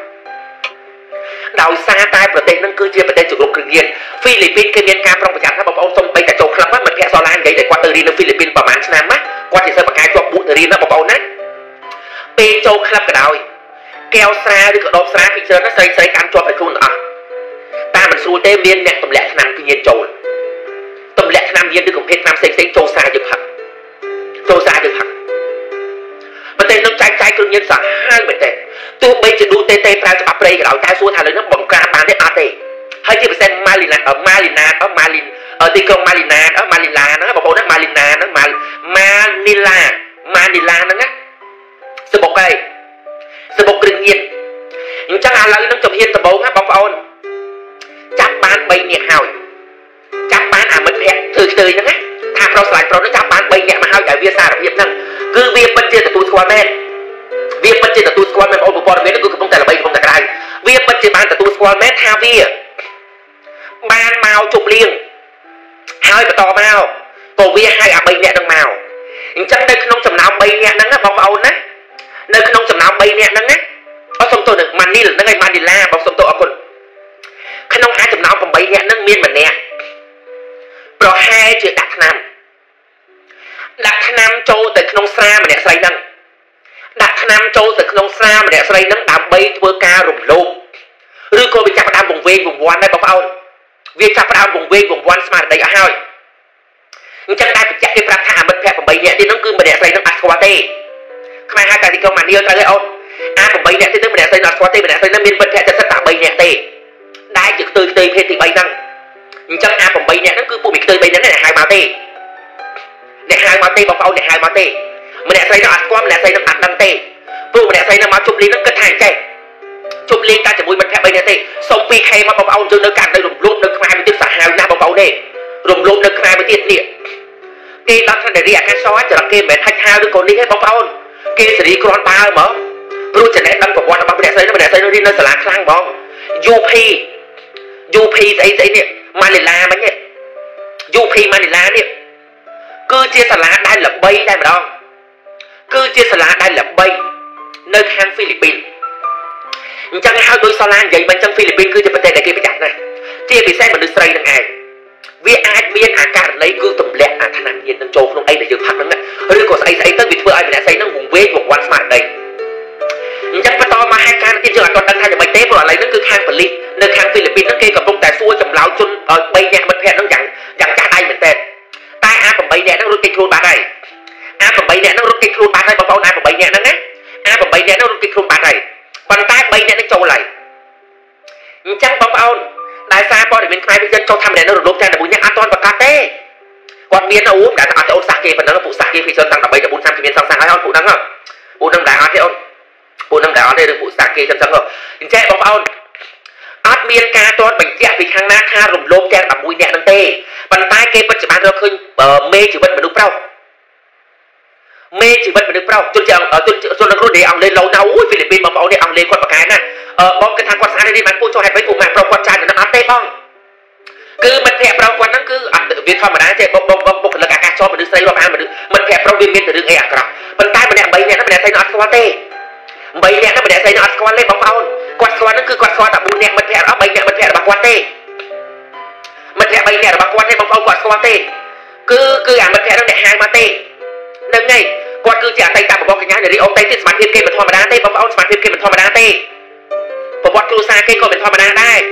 đào xa tai protect năng cứ chia protect trùng rục kinh nhiên Philippines cái miền Cam trongประจักษ์ครับบอกส่งไปแต่โจครับว่ามันแค่ซอลานใหญ่แต่กว่าเตอรีนฟิลิปปินส์ประมาณนั้นมั้ยกว่าที่เซอร์ปากกายจวบบุเตอรีนนะบอกเอานะไปโจครับก็ได้แก้วซาหรือก็ดอกซาพิเศษนะใส่ใส่การจวบไปคุณอ่ะตามันสู้เตเมียนเนี่ยตำแหลกนำคือเย็นโจตำแหลกนำเย็นด้วยกับเพชรนำเซ็งเซ็งโจซาจะผักโจซาจะผักมันเต้นน้ำใจใจคือเย็นสาห้างเหมือนเต้ตัวไปจะดูเตเตปลาจะปรับเปรย์กับเราตาสู้ทานเลยน้ำบ่มกลางปานได้อาเตให้ที่เปอร์เซ็นต์มาลินาเออมาลินาเออมาลินเออตีกรงมาลินาเออมาลิลานะบอกว่านะมาลินานะมามานิลามานิลานั่นนะสบกไก่สบกกรึงเย็นอย่างจังอะไรน้องจมเฮียนตะโบนะบอกว่าจับบ้านใบเนี่ยหายจับบ้านอ่ะมันแพ้ถือเตยนั่นนะถ้าเราสลายเราได้จับบ้านใบเนี่ยมาหายใหญ่เวียซาระเบียบนั่นคือเวียปัจเจตตัวสควอแมนเวียปัจเจตตัวสควอแมนเอาบุปผาเมนก็คือต้องแต่ละใบต้องแต่ละใบเวียปัจเจตบ้านแต่ตัวสควอแมนทาเวียบ้านเมาจุกเลี้ยงหายไปต่อเมาตัวเวียให้อ่ะใบเนี่ยดังเมาอย่างจังได้ขนมจำนำใบเนี่ยนั่นนะบอกเอานะได้ขนมจำนำใบเนี่ยนั่นนะเอาสมตัวหนึ่งมันนี่หรือนั่นไงมันดิล่าบอกสมตัวเอาคนขนมหาจำนำของใบเนี่ยนั่งเมียนแบบเนี้ยเพราะให้เจอดักนำดักนำโจแต่ขนมซามันเนี่ยใส่นั่งดักนำโจแต่ขนมซามันเนี่ยใส่นั่งดำใบตัวการุมโลกหรือคนไปจับดำวงเวงวงวันได้บอกเอาเวียจับดาววงเวงวงวันสมาร์ทได้อะฮะจังได้ไปแจกที่ประธานมันแพ้ผมใบเนี่ยที่น้องคือมันเนี่ยใส่น้ำอัดสวาเต้ขณะที่การที่เขามาเดียวกันเลยเอาอาผมใบเนี่ยที่น้องมันเนี่ยใส่น้ำสวาเต้มันเนี่ยใส่น้ำมินมันแพ้จะสตาร์ใบเนี่ยเต้ได้จึกเตยเตยเพติใบนั่งจังอาผมใบเนี่ยนั่นคือผู้มีเตยใบนั้นเนี่ยหายมาเต้เนี่ยหายมาเต้บอกเอาเนี่ยหายมาเต้มันเนี่ยใส่น้ำอัดสวามันเนี่ยใส่น้ำอัดดังเต้ผู้มันเนี่ยใส่น้ำมาจุ่มลิ้นนั่งกระถางใจจุ่มเลี้ยงการจะมวยมันแค่ใบเนี่ยเต้ส่งปีใครมาบอกเอาจนเนื้อการได้รวมรวมเนื้อคลายไปติดสาหายหน้าบอกเอาเนี่ยรวมรวมเนื้อคลายไปติดเนี่ยเกย์รักท่านเรียกแค่ซ้อยจะรักเกย์เหม็นทักทายด้วยคนนี้ให้บอกเอาเกย์สีกรอนปลาเหรอรู้จะแนะนำกับวันมาเป็นอะไรนั่นเป็นอะไรนั่นนี่นั่นสลาคลั่งบ้องยูพียูพีไอ้ไอ้เนี่ยมาเลลามันเนี่ยยูพีมาเลลาเนี่ยคือเจสลาได้หลับใบได้ไหมน้องคือเจสลาได้หลับใบในทางฟิลิปปินส์จังให้โดยซาลานใหญ่มันจังฟิลิปปินส์คือจะประเทศใดเกี่ยวกับจักรนะเจี๊ยบไปแซ่มันดูใส่ยังไงเวียอาเวียอาการอะไรคือตุ่มแหลกอาถนัดเย็นตั้งโจลงไอ้เดี๋ยวยืดพักนั่นแหละหรือก็ใส่ใส่ตั้งวิดเพื่อไอ้เนี่ยใส่ตั้งวงเวทวงวันสมาร์ทได้จังไปต่อมาให้การที่จะหลักตอนนั้นทางจะไม่เต้เพราะอะไรนั่นคือทางผลิตในทางฟิลิปปินส์นั่นเกี่ยวกับตรงแต่สู้จำเล้าจนใบแหนมันแพ้นั่งอย่างอย่างจ่าได้เหมือนแต่ใต้อาของใบแหนนั่งรถติดโคลนบาได้อาของใบแหนนั่งรถติดโคลนบาได้เบาๆอาของใบแหนนั่นนะอาของใบแหนนั่งรถติดโคลนบาได้ปันใต้ใบแหนนั่งโจไหลจังเบาๆได้ซาพอเดี๋ยวเป็นใครเป็นจังโจทำเนี่ยนั่งรถลบแทนแต่บุญยังอันตอนปากกาเต้ก่อนเมียนเอาอุ้มได้อาจจะเอาสาเกปันนั้นแล้วผูกสาเกพิจารณาต่างแต่ใบแต่บุญทำที่เมียนสั่งสั่งให้เอาผูกนั่งอ่ะผูกนั่งได้อาเทอนผูกนั่งได้อาเทผูกสาเกจังจังเหรอแจ้เบาๆอาเมียนกาตอนเป็นแจ้ไปข้างหน้าข้ารวมลบแจ้แบบบุญเนี่ยนั่งเต้ปันใต้เกปัจจุบันเราเคยเมย์จีบันมนุษย์เปล่าเมย์จีบันมนุษย์เปล่าจนจะจนจนนักรุ่นเดียเอาเลยเราเนาฟิลิปปินส์มาเอาเนี่ยเอาเลยคนปากกาน่ะเออบอกกันทางกว่าซาได้ดีมันพูดโจให้ไปถูกมาเรากว่าใจนะอาเต้บ้องคือมันแผลเรากว่านั้นคืออ่ะวิธีธรรมดาเจ๊บอกบอกบอกบอกกันละการชอบมันดูใส่รอบอ่ะมันดูมันแผลเราเวียนเวียนแต่ดึงเอ๋อกระมันใต้มันเนี่ยใบเนี่ยนั่นมันเนี่ยใส่นอตสควอตเต้ใบเนี่ยนั่นมันเนี่ยใส่นอตสควอตเล่บอกเอากวาดสควอตนั่นคือกวาดสควอตแต่บุญเนี่ยมันแผลเอาใบเนี่ยมันแผลบักควอตเต้มันแผลใบเนี่ยบักควอตเต้บอกเอากวาดสควอตเต้คือคืออ่ะมันแผลนั่นเนี่ยหายมาเต้นั่นไงกวาดคือจะไต่ตามบอกกันยังเดี๋ยวเอาไต่ที่สมาร์ทเกมเป็นธรรมดาเต้บอกเอาสมาร์ทเกมเป็นธรรมดาเต้บอกว่าครูซาเกก็เป็นธรรมดาได้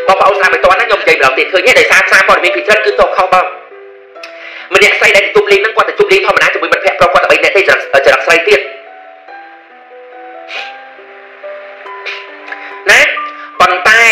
បងប្អូនស្ដាប់ឲ្យតន់ណាខ្ញុំនិយាយម្ដងទៀតឃើញទេដោយសារសារព័ត៌មានពីច្រើនគឺតខុសបងម្នាក់ស្រីដែលជប់លេងហ្នឹងគាត់ទៅជប់លេងធម្មតាជាមួយមិត្តភក្តិប្រុសគាត់តែបីនាក់ទេចរិតចរិតស្រីទៀតណាប៉ុន្តែ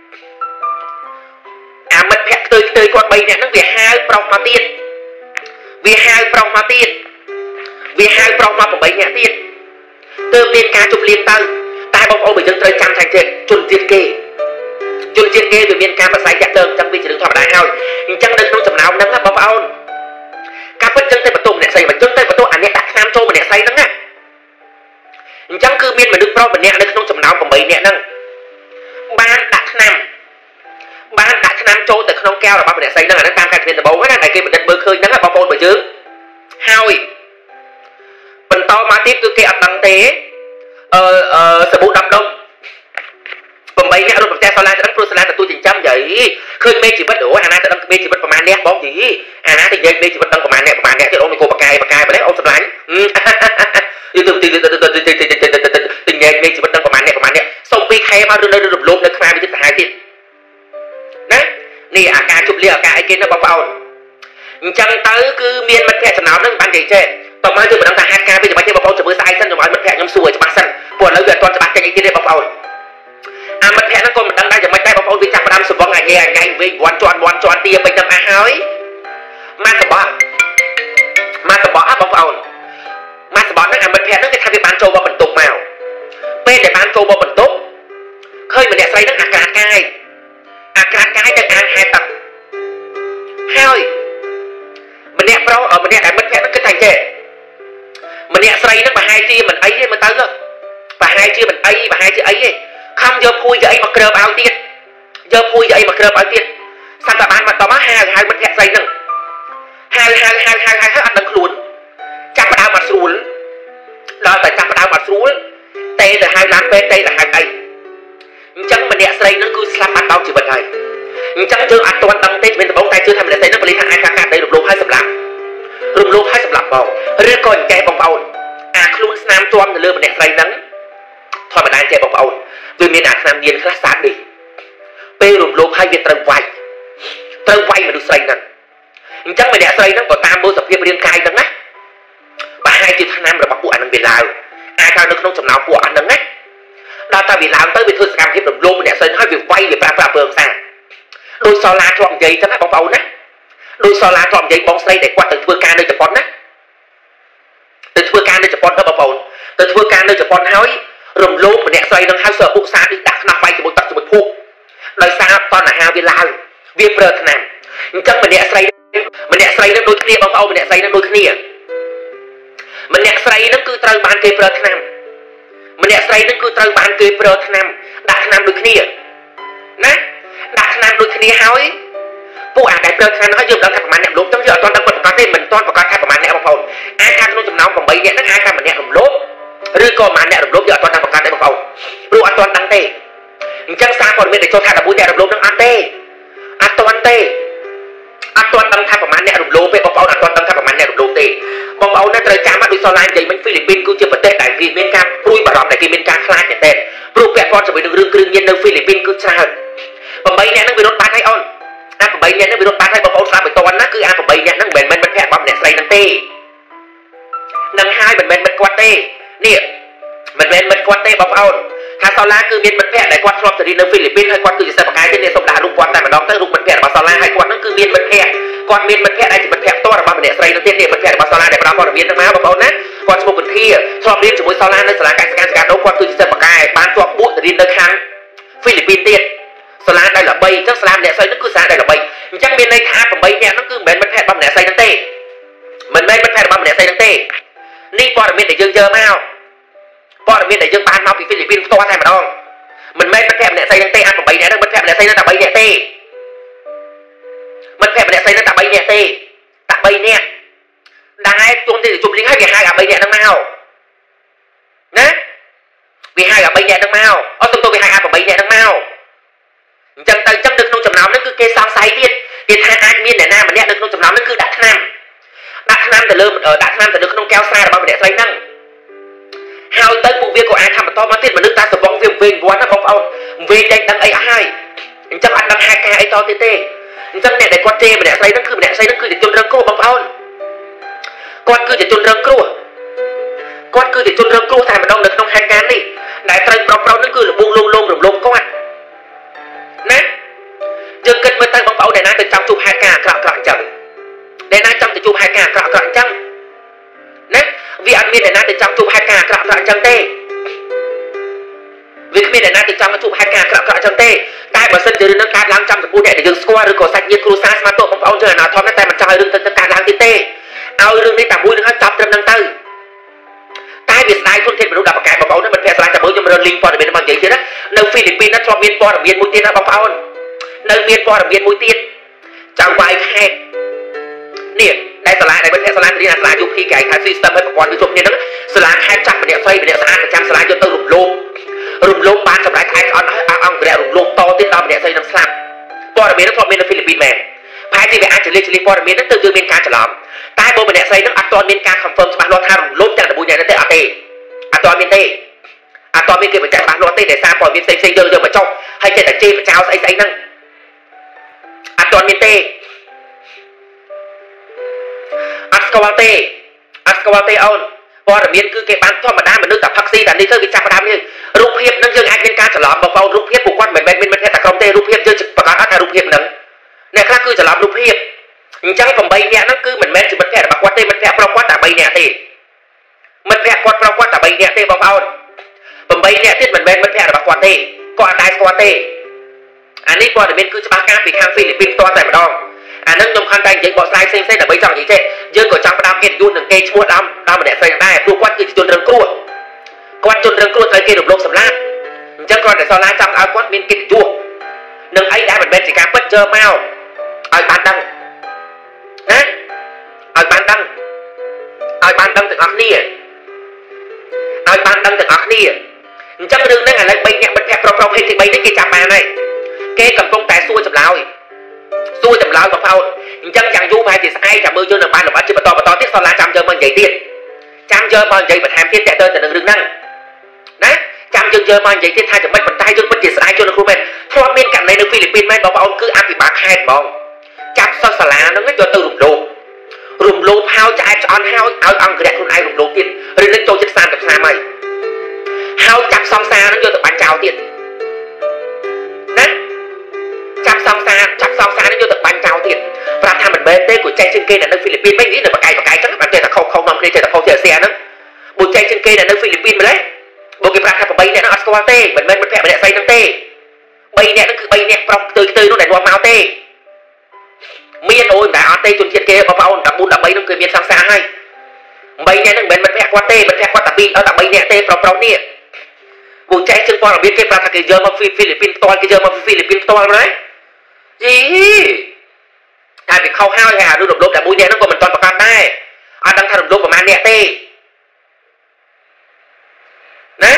អាមិត្តភក្តិផ្ទុយផ្ទុយគាត់បីនាក់ហ្នឹងវាហៅប្រុសមកទៀតវាហៅប្រុសមកទៀតវាហៅប្រុសមកប្រាំបីនាក់ទៀតទើបមានការជប់លេងទៅតែបងប្អូនបើយើងត្រូវចាំថាចេះជនជាតិគេជនជាតិគេវាមានការប្រស័យតាក់ទងចឹងវាជារឿងធម្មតាហើយអញ្ចឹងនៅក្នុងចំណោមហ្នឹងបងប្អូនការពិតចឹងទៅបន្ទោម្នាក់ស្រីមិនចឹងទៅបន្ទោអាអ្នកដាក់ឆ្នាំចូលម្នាក់ស្រីហ្នឹងណាអញ្ចឹងគឺមានមនុស្សប្រុសម្នាក់នៅក្នុងចំណោមប្រាំបីនាក់ហ្នឹងបានដាក់ឆ្នាំបានដាក់ឆ្នាំចូលទៅក្នុងកែវរបស់ម្នាក់ស្រីហ្នឹងអាហ្នឹងតាមការជំនាញដំបូងណាដែលគេបណ្ឌិតមើលឃើញហ្នឹងបងប្អូនបើយើងហើយបន្តមកទៀតគឺគេអត់ដឹងទេអឺអឺសាប៊ូដាំដុំប្រាំបីនាក់រត់ប្រទេសសាឡាទៅដឹងព្រោះសាឡាទទួលចិញ្ចឹមយាយឃើញមេជីវិតអូអាណាទៅដឹងមេជីវិតប្រហែលអ្នកបងយីអាណាទៅនិយាយមេជីវិតដឹងប្រហែលអ្នកប្រហែលអ្នកទៀតអូនគោបកាយបកាយបែរអូនសម្លាញ់យូទៅទៅទៅទៅទៅទៅនិយាយមេជីវិតដឹងប្រហែលអ្នកប្រហែលអ្នកសុំពីខែមកឬនៅរំលោភនៅខ្នាវិទ្យាសាស្ត្រទៀតណានេះអាការជប់លៀអាការអីគេណាបងប្អូនអញ្ចឹងទៅគឺមានមិត្តភក្តិចំណោមហ្នឹងបាននិយាយចេះតោះមកជួយមិនដឹងថាហេតុការណ៍វាច្បាស់ទេបងប្អូនជួយស្អែកសិនខ្ញុំឲ្យមិត្តភក្តិខ្ញុំសួរឲ្យច្បាស់សិនព្រោះឥឡូវវាអត់ទាន់ច្បាស់ចេញអីទៀតទេបងប្អូនអាមិត្តភក្តិហ្នឹងក៏មិនដឹងដែរយ៉ាងម៉េចដែរបងប្អូនវាចាប់ផ្ដើមសង្វឹងអាញ៉ៃអាញ៉ៃវិញវាន់ជាន់វាន់ជាន់ទាពេញទៅអស់ហើយមកសបោះមកសបោះហ៎បងប្អូនមកសបោះហ្នឹងអាមិត្តភក្តិហ្នឹងគេថាវាបានចូលមកបន្ទប់មកពេលដែលបានចូលមកបន្ទប់ឃើញម្នាក់ស្រីហ្នឹងអាក្រាតកាយអាក្រាតកាយទៅអានហេតុទឹកហើយម្នាក់ប្រុសម្នាក់ដែលមិត្តភក្តិហ្នឹងគិតថាចេះម្នាក់ស្រីហ្នឹងប្រហែលជាមិនអីទេមើលទៅប្រហែលជាមិនអីប្រហែលជាអីទេខំយកភួយយកអីមកគ្រើបឲ្យទៀតយកភួយយកអីមកគ្រើបឲ្យទៀតសាប់តែបានមកតមកហៅហៅមិត្តភក្តិស្រីហ្នឹងហៅហៅហៅហៅហៅអត់ដឹងខ្លួនចាប់ផ្ដើមអត់ស្រួលដល់តែចាប់ផ្ដើមអត់ស្រួលទេទៅហៅឡានពេទ្យទេទៅហៅអីអញ្ចឹងម្នាក់ស្រីហ្នឹងគឺស្លាប់បាត់បង់ជីវិតហើយអញ្ចឹងយើងអត់ទាន់ដឹងទេជំនាញដំបូងតែជឿថាម្នាក់ស្រីហ្នឹងបលីថាអាចកាកាដីរំលោភហើយសម្លាប់រំលោភហើយសម្លាប់បងឬក៏អញ្ចេះបងប្អូនអាខ្លួនស្នាមជាប់នៅលើម្នាក់ស្រីហ្នឹងធម្មតាចេះបងប្អូនវាមានអាស្នាមញៀនខ្លះសាតនេះពេលរំលោភហើយវាត្រូវវាយត្រូវវាយមនុស្សស្រីហ្នឹងអញ្ចឹងម្នាក់ស្រីហ្នឹងក៏តាមមើលសភាពរាងកាយហ្នឹងណាប្រហែលជាឆ្នាំរបស់ពួកអាហ្នឹងវាឡើងអាចទៅនៅក្នុងចំណោមពួកអាហ្នឹងណាដល់តែវាឡើងទៅវាធ្វើសកម្មភាពរំលោភម្នាក់ស្រីហើយវាវាយវាប្រើប្រាស់ពើខ្សាដោយសឡាជាប់និយាយទៅណាបងប្អូនណាដោយសឡាជាប់និយាយបងស្រីដែលគាត់ទៅធ្វើការនៅជប៉ុនណាទៅធ្វើការនៅជប៉ុនទៅបងប្អូនទៅធ្វើការនៅជប៉ុនហើយរំលោភម្នាក់ស្រីនឹងហៅសើពុកសានេះដាក់ខ្នោះវាយជាមួយទឹកជាមួយភក់ដោយសារតណ្ហាវាឡើងវាប្រើឆ្នាំអញ្ចឹងម្នាក់ស្រីម្នាក់ស្រីនឹងដូចគ្នាបងប្អូនម្នាក់ស្រីនឹងដូចគ្នាម្នាក់ស្រីនឹងគឺត្រូវបានគេប្រើឆ្នាំម្នាក់ស្រីនឹងគឺត្រូវបានគេប្រើឆ្នាំដាក់ឆ្នាំដូចគ្នាណាដាក់ឆ្នាំដូចគ្នាហើយពួកអាដែលប្រើឆ្នាំហើយយើងដឹងថាប្រហែលអ្នករំលោភចឹងយើងអត់ទាន់ដឹងប្រកាសទេមិនទាន់ប្រកាសថាប្រហែលអ្នកបងប្អូនអាចថាក្នុងចំណោមប្រាំបីអ្នកហ្នឹងអាចថាម្នាក់រំលោភឬក៏ប្រហែលអ្នករំលោភយើងអត់ទាន់ដឹងប្រកាសទេបងប្អូនព្រោះអត់ទាន់ដឹងទេអញ្ចឹងសារព័ត៌មានដែលចូលថាដបមួយអ្នករំលោភហ្នឹងអត់ទេអត់ទាន់ទេអត់ទាន់ដឹងថាប្រហែលអ្នករំលោភទេបងប្អូនអត់ទាន់ដឹងថាប្រហែលអ្នករំលោភទេបងប្អូនណាត្រូវចាំដូចសឡាននិយាយមិញហ្វីលីពីនគឺជាប្រទេសដែលគេមានការព្រួយបារម្ភដែលគេមានការខ្លាចមែនទែនព្រោះពាក់ព័ន្ធជាមួយនឹងរឿងគ្រឿងញៀននៅហ្វីលីពីនគឺច្រើនប្រាំបីអ្នកហ្នឹងវារត់បាត់ហើយអូនអាប្រាំបីអ្នកហ្នឹងវារត់បាត់ហើយបងប្អូនស្ដាប់ឲ្យតន់ណាគឺអាប្រាំបីអ្នកហ្នឹងមិនមែនមិត្តភក្តិរបស់ម្នាក់ស្រីហ្នឹងទេនឹងហើយមិនមែនមិត្តគាត់ទេនេះមិនមែនមិត្តគាត់ទេបងប្អូនថាសាឡាគឺមានមិត្តភក្តិដែលគាត់ធ្លាប់ទៅរៀននៅហ្វីលីពីនហើយគាត់គឺជាសិស្សបកាយទេនេះសូមដាក់រូបគាត់តែម្ដងទៅរូបមិត្តភក្តិរបស់សាឡាហើយគាត់ហ្នឹងគឺមានមិត្តភក្តិគាត់មានមិត្តភក្តិដែលជាមិត្តភក្តិផ្ទាល់របស់ម្នាក់ស្រីនោះទៀតនេះមិត្តភក្តិរបស់សាឡាដែលផ្ដល់ព័ត៌មានទៅមកបងប្អូនណាគាត់ឈ្មោះពន្ធាធ្លាប់រៀនជាមួយសាឡានៅសាលាកសិកម្មសកាដូគាត់គឺជាសិស្សបកាយបានជាប់បួសទៅរៀននៅខាងហ្វីលីពីនទៀតសាលាដែលល្បីអញ្ចឹងសាលាម្នាក់ស្រីនោះគឺសាលាដែលល្បីអញ្ចឹងមានន័យថាប្រាំបីនាក់នោះគឺមិនមែនមិត្តភក្តិរបស់ម្នាក់ស្រីនោះទេមិនមែនមិត្តភក្តិរបស់ម្នាក់ស្រីនោះទេនេះព័ត៌មានដែលយើងយកមកព័ត៌មានដែលយើងបានមកពីហ្វីលីពីនផ្ទាល់តែម្ដងមិនមែនមិត្តភក្តិម្នាក់ស្រីនោះទេអាប្រាំបីនាក់នោះមិត្តភក្តិម្នាក់ស្រីនោះតែបីនាក់ទេមិត្តភក្តិម្នាក់ស្រីនោះតែបីនាក់ទេតែបីនាក់ដែលជួនទីជុំលៀងហើយវាហៅអាបីនាក់ហ្នឹងមកណាវាហៅអាបីនាក់ហ្នឹងមកអត់ទៅទៅវាហៅអាប្រាំបីនាក់ហ្នឹងមកអញ្ចឹងទៅអញ្ចឹងនៅក្នុងចំណោមហ្នឹងគឺគេសង្ស័យទៀតគេថាអាចមានអ្នកណាម្នាក់នៅក្នុងចំណោមហ្នឹងគឺដាក់ឆ្នាំដាក់ឆ្នាំទៅលើដាក់ឆ្នាំទៅលើក្នុងកែវស្រារបស់ម្នាក់ស្រីហ្នឹងហើយទៅពួកវាក៏អាចថាបន្តមកទៀតមនុស្សតាសបងវាវិញវាន់ណាបងប្អូនវិញតែដឹងអីអស់ហើយ chẳng ăn đăng hai ca ấy to tê tê chẳng nè để quạt tê mà nè xây nó cứ nè xây nó cứ để chôn răng cua bằng phao quạt cứ để chôn răng cua quạt cứ để chôn răng cua thay mà đông được trong hai ca đi đại tây prop prop nó cứ là buông lông lông rồng lông quạt nè giờ cần mới tay bằng phao để nãy từ trong chụp hai ca cọ cọ chẳng để nãy trong từ chụp hai ca cọ cọ chẳng nè vì ăn miên để nãy từ trong chụp hai ca cọ cọ chẳng tê vì miền đại nam từ trong nó chụp hai ca cọ cọ trong tê tai bà sân dưới nó cátล้างtrong của để dừng square rồi có sạch nhiệt cru sa mà tổ bóng ông chơi nào thon cái tay mình chơi đừng tân cátล้างtê tê ao đừng đi tạm mũi đừng hát chọc trong năng tư tai việt nam không thể mình đâu đập cái bóng ông nó mình phải làm tạm mũi cho mình linh port ở bên bằng giấy thế đó nơi Philippines nó cho miền port ở miền mũi tiên nó bóng ông nơi miền port ở miền mũi tiên chào vài khai nè đây sờ lại đây bên sờ lại thì là sờ lại chụp khi cái cái system ấy còn cái chụp này nó sờ lại hai trăm mình xoay mình sờ hai trăm sờ lại cho tôi lủng lô rùm lông bán sập lại thái con ông cái rùm lông to tiếp đó mình xây năm slab port ở miền nó miền Philippines mẹ phái thì về anh chỉ lấy chỉ lấy port ở miền nó từ từ miền ca trở làm tai bộ mình xây nó toàn miền ca confirm mà lo tham rùm lông chẳng là bùi nhảy nó tê à tê à toàn miền tê à toàn miền kia mình chạy bán lo tê để xa port miền xây xây dơ dơ mà trong hay chạy tại chê mà trao xây xây năng à toàn miền tê Ascawate Ascawate onพอแต่เมียนคือเก็บบ้านทั่วมาได้มันนึกแต่พักซีแต่นี่เธอวิจารณ์มาดามนี่รูปเพียบนั่นยังไอ้เป็นการฉลองบอกเอารูปเพียบบุกวันเหมือนเป็นเป็นแค่แต่กรมเตรูปเพียบยังประกาศแต่รูปเพียบนั้นเนี่ยครับคือฉลองรูปเพียบจังผมใบเนี่ยนั่นคือเหมือนแม่จะมันแค่แบบว่าเตมันแค่เพราะว่าแต่ใบเนี่ยเตมันแค่เพราะเพราะว่าแต่ใบเนี่ยเตบอกเอาผมใบเนี่ยที่เหมือนแม่มันแค่แบบว่าเตก็อันใดก็เตอันนี้พอแต่เมียนคือจะมาการปีทางฟิลิปปินส์ตัวแต่มาดองอันนั้นยมคันใจยังบอกสายเซ็งเซ็งแต่ใบจังอย่างเช่นยังก็จังประดามเกตยูนหนึ่งเกชั่วดำดำมันเนี่ยใส่ได้ดูวัดคือจนเรื่องกลัววัดจนเรื่องกลัวใส่เกลือลงสำลักจังก่อนแต่สลายจังเอาวัดมินเกตยูหนึ่งไอ้ได้เหมือนเป็นสิการเปิดเจอแมวเอาบานดังนะเอาบานดังเอาบานดังถึงอักนี่เอาบานดังถึงอักนี่จังเรื่องนั่นอะไรใบเนี่ยมันแค่เราเราเพลงที่ใบนี่เกจับมาไงเกกับตรงแต่สู้จับเราสู้จำเราของเขาจังจังยูไปthì ai chạm mưa cho nằm ban nằm bắt chữ bờ to bờ to tiếp sau là chạm giờ mình dậy tiền chạm giờ mình dậy mình ham tiền tệ đơn từ đường năng đấy chạm giờ giờ mình dậy tiền thay chạm mấy bàn tay cho mình thì ai cho nó khuôn men theo bên cạnh này nước Philippines men bảo ông cứ ăn bị bạc hai mong chạm sau xà lá nó mới cho từ rùm lô rùm lô hao cho ai cho ăn hao ao ăn cái đẹp con ai rùm lô tiền rồi lên cho chất san tập xa mày hao chạm xong xa nó cho từ bàn chào tiền đấy chạm xong xa chạm xong xa nó vô tận ban trao tiền và tham mình bên tê của chạy trên cây là nơi Philippines mấy nghĩ là bạc cày bạc cày chắc bạn chơi là không không nằm đây chơi là không chơi xe nữa bộ chạy trên cây là nơi Philippines mà đấy bộ cái bạc của bay này nó Ascawate mình bên mình phèo mình lại xây nó tê bay này nó cứ bay nè from từ từ nó để loa máu tê miên ôi đã ở tê chun trên kia có phao đập bún đập bay nó cười miên sang xa hay bay này nó bên mình phèo qua tê mình phèo qua tập bi ở tập bay nè tê from from nè bộ chạy trên qua là biết cái bạc cái giờ mà Philippines to cái giờ mà Philippines to đấy gì ai bị khâu hao hay đưa đục đục tại mũi nhẹ nó còn mình toàn bạc đây ai đang thay đục đục của man nhẹ tê đấy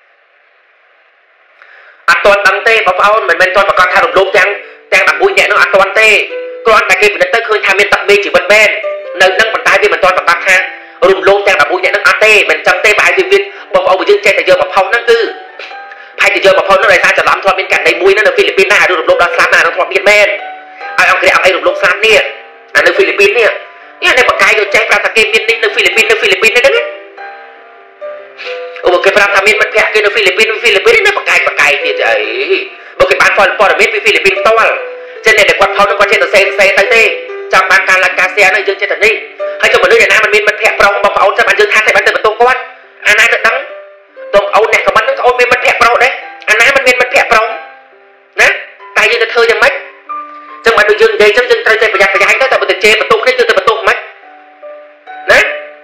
ăn toàn đằng tê bảo phao mình mình toàn bạc thay đục đục chẳng chẳng đặt mũi nhẹ nó ăn toàn tê còn tại kia mình tới khơi tham miên tập mê chỉ bật bên nơi nâng bàn tay vì mình toàn bạc ha rùm lô chẳng đặt mũi nhẹ nó ăn tê mình chăm tê bài gì việt bảo phao bị dưng chạy tại giờ mà phao nó cứ hay thì giờ mà phao nó lại ra chả lắm thôi bên cạnh đây mũi nó ở Philippines này đưa đục đục đó slap này nó toàn miên men ai ông cái ông ấy đục đục slap nè ở nơi Philippines nè nè đây một cái rồi chạy ra cái miền ninh nơi Philippines nơi Philippines đấy đấy một cái pra tham miên mất cái nơi Philippines Philippines nó một cái một cái thì ấy một cái bán phao phao biết Philippines to trên này để quạt phao nó quạt trên tờ xe xe tay tê trong bán can là cá xe nơi dương trên tờ đi hay cho một nơi Việt Nam mình miền mất cái phao bằng phao cho bạn dương tha thay bán từ một tô quát anh ai được đắng tông âu nè còn bắn nó ôi miền mất cái phao đấy anh ai mình miền mất cái phao nè tay dương thơ chẳng mấy chẳng bạn được dương dây chẳng dương tay tay phải giặt phải giặt tới tại một tờ chê một tô cái dương từ một tô mấy nè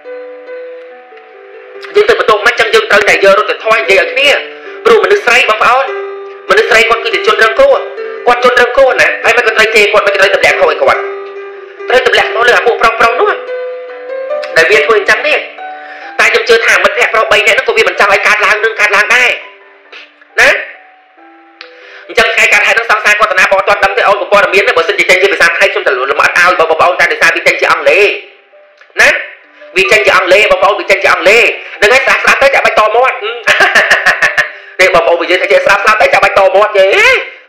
dương từ một tô mấy chẳng dương tay tại giờ rồi từ thôi vậy ở cái này rồi mình được say bằng phao mình được say con cứ để chôn răng cô quạt chôn răng cô nè ai mà cái tay chê quạt mà cái tay tập lẹt thôi quạt tay tập lẹt nó là bộ phao phao đúng không đại việt thôi chẳng nè tại trong chưa thả mất thẹt phao bay này nó có vì mình chào ai cát lang nương cát lang đây nè chẳng khai cát hay nó sang sang qua tận nào bỏ toàn đâm tới ôn của con là miếng này bởi sinh chỉ tranh chỉ phải sang hay trong tận lửa mà ao bảo bảo bảo ta để sao bị tranh chỉ ăn lê nè vì tranh chỉ ăn lê bảo bảo bị tranh chỉ ăn lê đừng hay sáp sáp tới chả bay to mót để bảo bảo bị chơi chơi sáp sáp tới chả bay to mót vậy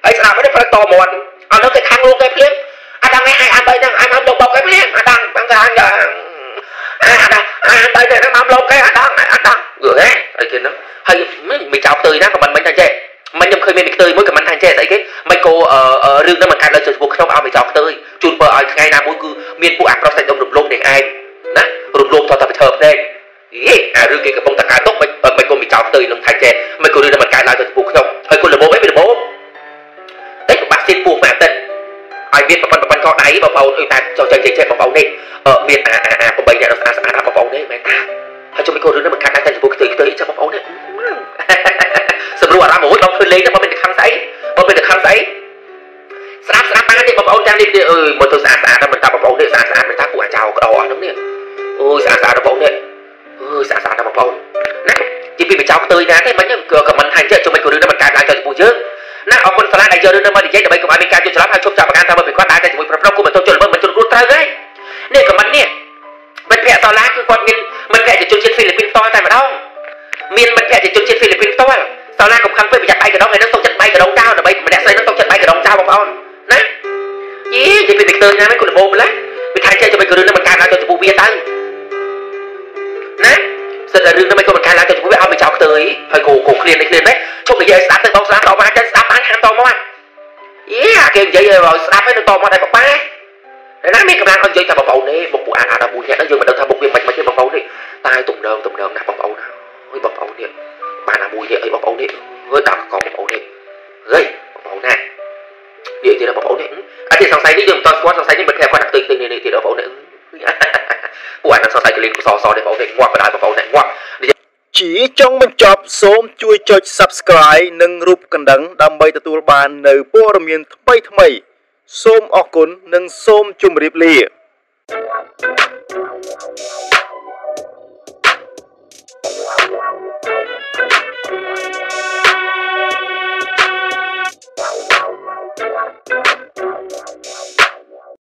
ហើយស្ដាប់ទៅផ្លឹកតមាត់អត់ទៅខាងលោកគេភ្លាមអាដល់ថ្ងៃអាបីហ្នឹងអាមកលោកបោកគេភ្លាមអាដល់បងកាងអាដល់អាបីហ្នឹងមកលោកគេអាដល់អាដល់យល់ទេអីគេហ្នឹងហើយមិនចោលផ្ទុយណាក៏មិនមិនថាចេះមិនខ្ញុំឃើញមានផ្ទុយមួយក៏មិនថាចេះស្អីគេមិនគោរឿងហ្នឹងមិនកាត់លើចំពោះខ្ញុំឲ្យមិនចោលផ្ទុយជូនពរឲ្យថ្ងៃណាមួយគឺមានពួកអាប្រុសតែដុំរំលោភនឹងឯងណារំលោភតតែទៅធ្វើផ្លេចយេអារឿងគេកំពុងតែកើតទុកមិនមិនគោមិនចោលផ្ទុយនឹងថាចេះមិនគោរឿងហ្នឹងមិនកាត់ឡើងចំពោះខ្ញុំហើយគុណរបបអីមានរបបតែបាក់ស៊ីពោះមួយអាទិត្យឲ្យមានប្រព័ន្ធប្រព័ន្ធកដៃបងប្អូនអើតែចូលចេញចេះបងប្អូននេះមានអាអាអា8អ្នកស្អាតស្អាតបងប្អូននេះមែនតាហើយជុំមិនគោរឿងហ្នឹងមិនកាត់ឡើងតែចំពោះផ្ទុយផ្ទុយចាំបងប្អូននេះសម្រួលអារម្មណ៍មួយបងធ្វើលេងទៅបងមានតែខំស្អីបងមានតែខំស្អីស្រាប់ស្រាប់បាននេះបងប្អូនចាំនេះអើយមកទៅស្អាតស្អាតមិនតាបងប្អូននេះស្អាតស្អាតមិនតាពួកអាចោក្តោអស់ហ្នឹងនេះអូយស្អាតស្អាតបងប្អូននេះអើយស្អាតស្អាតបងប្អូនណាទីពីបចោផ្ទុយណាទេមិញក៏ខមមិនថាចេះជុំមិនគោរឿងហ្នឹងមិនកាត់ឡើងទៅចំពោះយើងណាអរគុណសាលាដែលយករឿងនេះមកនិយាយដើម្បីកុំឲ្យមានការយល់ច្រឡំហើយជប់ចាប់ប្រកាន់តាមមកពីគាត់តែជាមួយប្រុសប្រុសគូមិនទៅជល់មើលមិនជល់គ្រូត្រូវហើយនេះខមមិននេះមិត្តភក្តិសាលាគឺគាត់មានមិត្តភក្តិជនជាតិហ្វីលីពីនតតែម្ដងមានមិត្តភក្តិជនជាតិហ្វីលីពីនផ្ទាល់សាលាកំខំពេកប្រយ័ត្នដៃកដងហើយនឹងទុកចិត្តដៃកដងចោលដើម្បីម្នាក់ស្រីនឹងទុកចិត្តដៃកដងចោលបងប្អូនណាយីនិយាយពីទឹកទើញណាមិនគុណរបបម្ល៉េះវាថាចេះជាមួយគ្រឿងនេះមិនកើតឡើងទៅចំពោះវាទៅណាសិតតែរឿងនេះមិនក៏មិនកើតឡើងទៅចំពោះវាឲ្យមិនចោលខ្ទើយហើយគោគោឃ្លៀននេះឃ្លៀននេះជុំនិយាយស្ដាប់ទៅបងស្ដាប់តមកចេះស្ដាប់បានហាមតមកយីអាគេនិយាយឲ្យស្ដាប់ហើយនឹងតមកដែរប៉ាណាមានកម្លាំងឲ្យនិយាយថាបងប្អូននេះបងពួកអាអា14នាក់ហ្នឹងយើងមិនដឹងថាមុខវាមិនមិនទេបងប្អូននេះតែទំនើងទំនើងណាស់បងប្អូនណាអើយបងប្អូននេះបានអាមួយនេះអីបងប្អូននេះអើយដាក់កកបងប្អូននេះហេបងប្អូនណានិយាយទៀតបងប្អូននេះអត់ទេសង្ស័យនេះយើងមិនតស្គាល់សង្ស័យនេះមិនគេគាត់ដាក់ផ្ទុយផ្ទុយនេះទៀតបងប្អូននេះពួកអានឹងសង្ស័យក្លៀនសសនេះបងប្អូននេះងាប់បណ្ដាបងប្អូននេះងាប់ជាចុងបញ្ចប់សូមជួយចុច Subscribe និងរូបកណ្ដឹងដើម្បីទទួលបាននៅព័ត៌មានថ្មីថ្មីសូមអរគុណនិងសូមជម្រាបលា